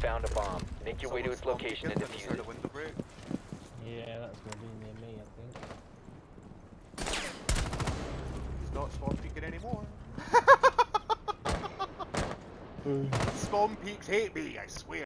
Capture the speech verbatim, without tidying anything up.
found a bomb. Make your way to its location and defuse it. Yeah, that's gonna be near me, I think. He's not spawn peeking anymore. Spawn peeks hate me, I swear.